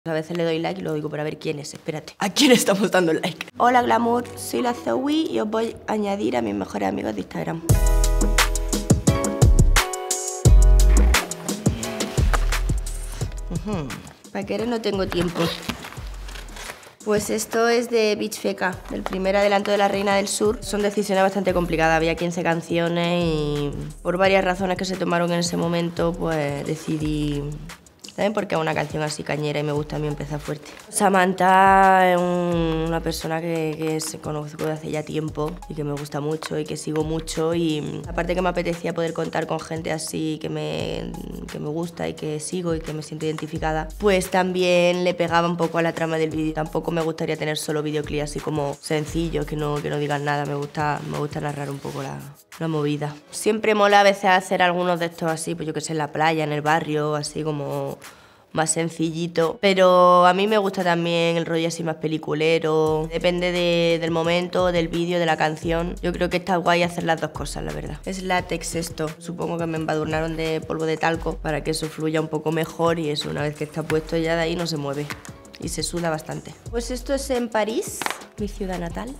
A veces le doy like y luego digo, pero a ver quién es, espérate. ¿A quién estamos dando like? Hola Glamour, soy la Zoe y os voy a añadir a mis mejores amigos de Instagram. Para querer no tengo tiempo. Pues esto es de Beach Feca, del primer adelanto de La Reina del Sur. Son decisiones bastante complicadas, había 15 canciones y por varias razones que se tomaron en ese momento, pues decidí... También porque es una canción así cañera y me gusta a mí empezar fuerte. Samantha es una persona que se conozco desde hace ya tiempo y que me gusta mucho y que sigo mucho, y aparte que me apetecía poder contar con gente así que me gusta y que sigo y que me siento identificada, pues también le pegaba un poco a la trama del vídeo. Tampoco me gustaría tener solo videoclip así como sencillos, que no digan nada. Me gusta narrar un poco la movida. Siempre mola a veces hacer algunos de estos así, pues yo que sé, en la playa, en el barrio, así como más sencillito, pero a mí me gusta también el rollo así más peliculero. Depende del momento, del vídeo, de la canción. Yo creo que está guay hacer las dos cosas, la verdad. Es látex esto, supongo que me embadurnaron de polvo de talco para que eso fluya un poco mejor, y eso una vez que está puesto ya de ahí no se mueve y se suda bastante. Pues esto es en París, mi ciudad natal.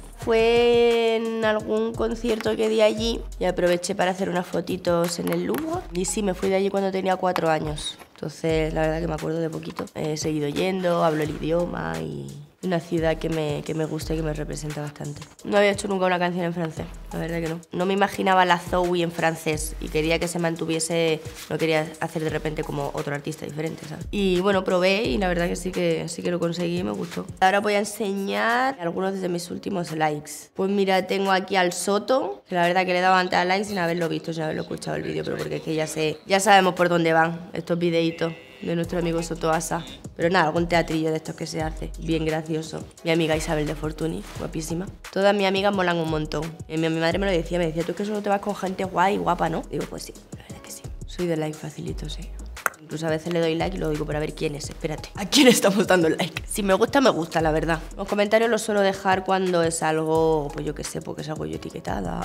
Fue en algún concierto que di allí y aproveché para hacer unas fotitos en el Louvre. Y sí, me fui de allí cuando tenía 4 años. Entonces, la verdad que me acuerdo de poquito. He seguido yendo, hablo el idioma y una ciudad que me gusta y que me representa bastante. No había hecho nunca una canción en francés, la verdad que no. No me imaginaba la Zoe en francés y quería que se mantuviese, no quería hacer de repente como otro artista diferente, ¿sabes? Y bueno, probé y la verdad que sí que lo conseguí y me gustó. Ahora voy a enseñar algunos de mis últimos likes. Pues mira, tengo aquí al Soto, que la verdad que le he dado antes a like sin haberlo visto, sin haberlo escuchado el vídeo, pero porque es que ya sabemos por dónde van estos videitos de nuestro amigo Soto Asa. Pero nada, algún teatrillo de estos que se hace, bien gracioso. Mi amiga Isabel de Fortuny, guapísima. Todas mis amigas molan un montón. Mi madre me decía, tú es que solo te vas con gente guay y guapa, ¿no? Digo, pues sí, la verdad que sí. Soy de like facilito, sí. Incluso a veces le doy like y luego digo, pero a ver quién es, espérate. ¿A quién estamos dando like? Si me gusta, la verdad. Los comentarios los suelo dejar cuando es algo, pues yo qué sé, porque salgo yo etiquetada.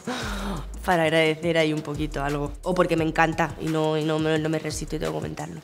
Para agradecer ahí un poquito algo. O porque me encanta y no me resisto y tengo que comentarlo.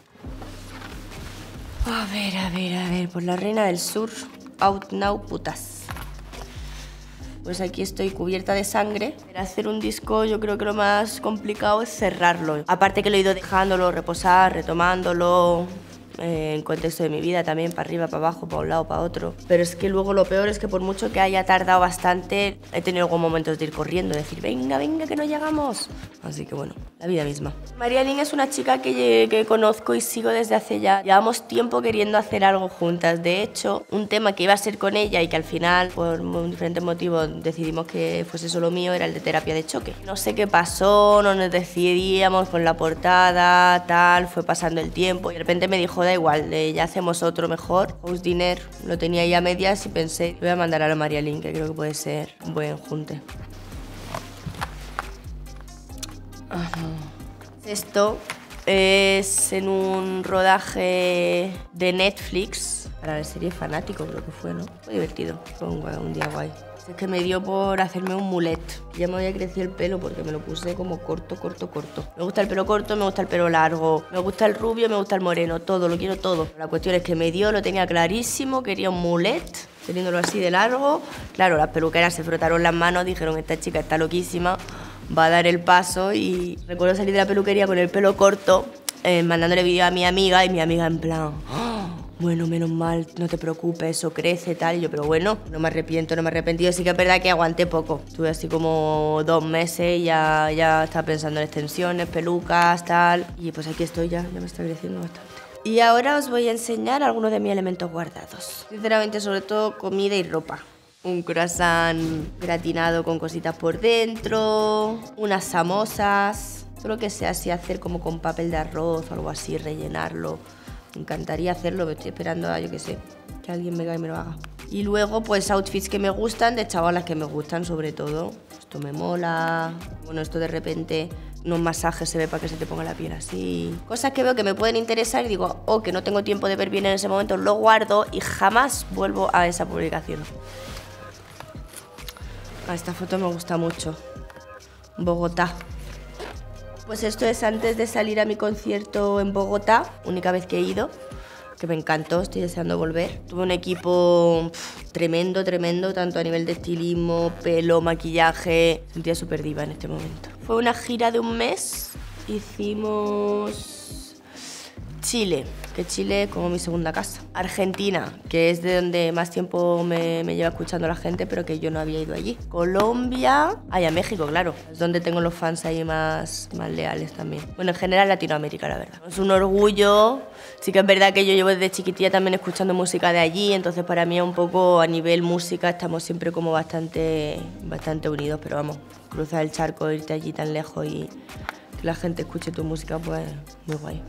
A ver, por La Reina del Sur, out now, putas. Pues aquí estoy cubierta de sangre. Para hacer un disco yo creo que lo más complicado es cerrarlo. Aparte que lo he ido dejándolo reposar, retomándolo en contexto de mi vida también, para arriba, para abajo, para un lado, para otro. Pero es que luego lo peor es que por mucho que haya tardado bastante, he tenido algunos momentos de ir corriendo, de decir, venga, que no llegamos. Así que bueno, la vida misma. María Lynn es una chica que conozco y sigo desde hace ya. Llevamos tiempo queriendo hacer algo juntas. De hecho, un tema que iba a ser con ella y que al final, por diferentes motivos, decidimos que fuese solo mío, era el de terapia de choque. No sé qué pasó, no nos decidíamos con la portada, tal, fue pasando el tiempo y de repente me dijo, da igual, ya hacemos otro mejor. House Dinner lo tenía ya a medias y pensé, voy a mandar a la María Lynn, que creo que puede ser un buen junte. Esto es en un rodaje de Netflix para la serie Fanático, creo que fue, ¿no? Fue divertido, fue un día guay. Es que me dio por hacerme un mulet. Ya me había crecido el pelo porque me lo puse como corto. Me gusta el pelo corto, me gusta el pelo largo, me gusta el rubio, me gusta el moreno, todo, lo quiero todo. La cuestión es que me dio, lo tenía clarísimo, quería un mulet, teniéndolo así de largo. Claro, las peluqueras se frotaron las manos, dijeron, esta chica está loquísima, va a dar el paso. Y recuerdo salir de la peluquería con el pelo corto, mandándole vídeo a mi amiga, y mi amiga en plan, bueno, menos mal, no te preocupes, eso crece, tal. Y yo, pero bueno, no me arrepiento. Sí que es verdad que aguanté poco. Estuve así como 2 meses y ya estaba pensando en extensiones, pelucas, tal. Y pues aquí estoy ya me está creciendo bastante. Y ahora os voy a enseñar algunos de mis elementos guardados. Sinceramente, sobre todo comida y ropa. Un croissant gratinado con cositas por dentro, unas samosas. Solo que sea así, hacer como con papel de arroz o algo así, rellenarlo. Me encantaría hacerlo, pero estoy esperando a, yo qué sé, que alguien venga y me lo haga. Y luego, pues, outfits que me gustan, de chavalas que me gustan, sobre todo. Esto me mola. Bueno, esto de repente, unos masajes se ve para que se te ponga la piel así. Cosas que veo que me pueden interesar y digo, que no tengo tiempo de ver bien en ese momento, lo guardo y jamás vuelvo a esa publicación. Esta foto me gusta mucho. Bogotá. Pues esto es antes de salir a mi concierto en Bogotá, única vez que he ido. que me encantó, estoy deseando volver. Tuve un equipo tremendo, tanto a nivel de estilismo, pelo, maquillaje. Me sentía súper diva en este momento. Fue una gira de un mes, hicimos Chile, que Chile es como mi segunda casa. Argentina, que es de donde más tiempo me lleva escuchando la gente, pero que yo no había ido allí. Colombia, a México, claro, es donde tengo los fans ahí más leales también. Bueno, en general Latinoamérica, la verdad. Es un orgullo, sí que es verdad que yo llevo desde chiquitilla también escuchando música de allí, entonces para mí un poco a nivel música estamos siempre como bastante unidos, pero vamos, cruzar el charco, irte allí tan lejos y que la gente escuche tu música, pues muy guay.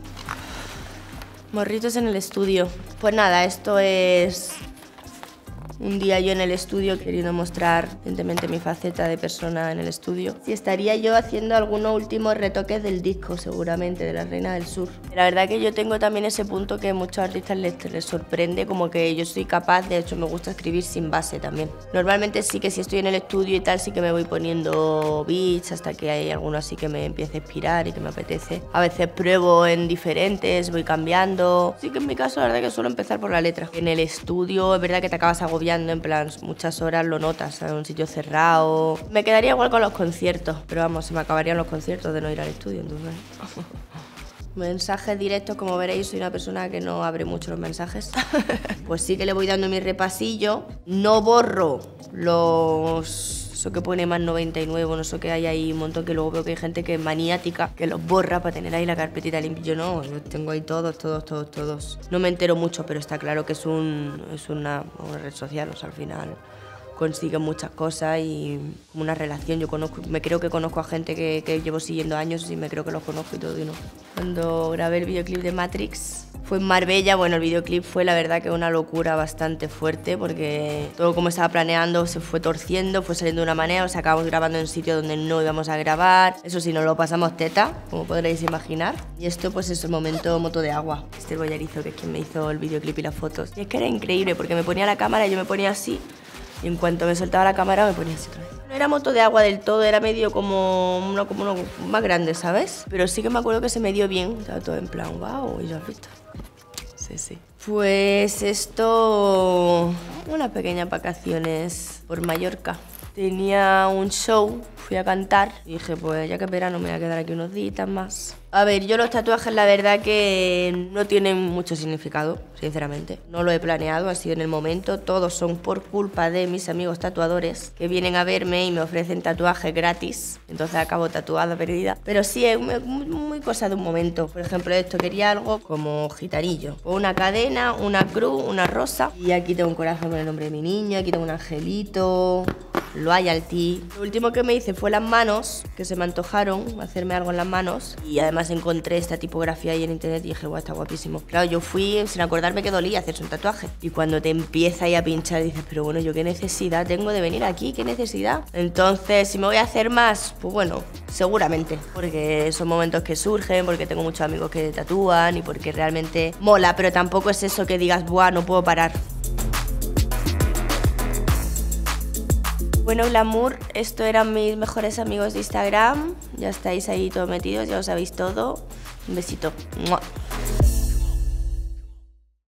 Morritos en el estudio. Pues nada, esto es un día yo en el estudio queriendo mostrar evidentemente mi faceta de persona en el estudio. Sí, estaría yo haciendo algunos últimos retoques del disco, seguramente, de La Reina del Sur. La verdad que yo tengo también ese punto que a muchos artistas les sorprende, como que yo soy capaz, de hecho me gusta escribir sin base también. Normalmente sí que si estoy en el estudio y tal, sí que me voy poniendo beats hasta que hay alguno así que me empiece a inspirar y que me apetece. A veces pruebo en diferentes, voy cambiando. Sí que en mi caso la verdad que suelo empezar por la letra. En el estudio es verdad que te acabas agobiando, en plan muchas horas lo notas en un sitio cerrado. Me quedaría igual con los conciertos, pero vamos, se me acabarían los conciertos de no ir al estudio, entonces. Mensajes directos, como veréis, soy una persona que no abre mucho los mensajes. Pues sí que le voy dando mi repasillo. No borro eso que pone más 99, no sé qué hay ahí un montón, que luego veo que hay gente que es maniática, que los borra para tener ahí la carpetita limpia. Yo no, los tengo ahí todos. No me entero mucho, pero está claro que es una red social, o sea, al final consiguen muchas cosas y una relación. Yo me creo que conozco a gente que llevo siguiendo años y me creo que los conozco y todo, y no. Cuando grabé el videoclip de Matrix fue en Marbella. Bueno, el videoclip fue la verdad que una locura bastante fuerte, porque todo como estaba planeando se fue torciendo, fue saliendo de una manera, o sea, acabamos grabando en un sitio donde no íbamos a grabar. Eso sí, nos lo pasamos teta, como podréis imaginar. Y esto pues es el momento moto de agua. Este Bollarizo, que es quien me hizo el videoclip y las fotos. Y es que era increíble, porque me ponía la cámara y yo me ponía así, y en cuanto me soltaba la cámara me ponía así otra vez. No era moto de agua del todo, era medio como uno más grande, ¿sabes? Pero sí que me acuerdo que se me dio bien, estaba todo en plan, wow, y yo has visto. Sí. Pues esto, unas pequeñas vacaciones por Mallorca. Tenía un show, fui a cantar y dije, pues ya que es verano me voy a quedar aquí unos días más. A ver, yo los tatuajes la verdad que no tienen mucho significado, sinceramente. No lo he planeado, ha sido en el momento. Todos son por culpa de mis amigos tatuadores que vienen a verme y me ofrecen tatuajes gratis. Entonces acabo tatuada, perdida. Pero sí, es muy cosa de un momento. Por ejemplo, esto quería algo como gitanillo. O una cadena, una cruz, una rosa. Y aquí tengo un corazón con el nombre de mi niña, aquí tengo un angelito, loyalty. Lo último que me hice fue las manos, que se me antojaron hacerme algo en las manos. Y además encontré esta tipografía ahí en internet y dije, guau, está guapísimo. Claro, yo fui sin acordarme que dolía hacerse un tatuaje. Y cuando te empieza ahí a pinchar dices, pero bueno, ¿yo qué necesidad tengo de venir aquí? ¿Qué necesidad? Entonces, si me voy a hacer más, pues bueno, seguramente. Porque son momentos que surgen, porque tengo muchos amigos que tatúan y porque realmente mola, pero tampoco es eso que digas, buah, no puedo parar. Bueno, Glamour, esto eran mis mejores amigos de Instagram. Ya estáis ahí todos metidos, ya lo sabéis todo. Un besito. ¡Mua!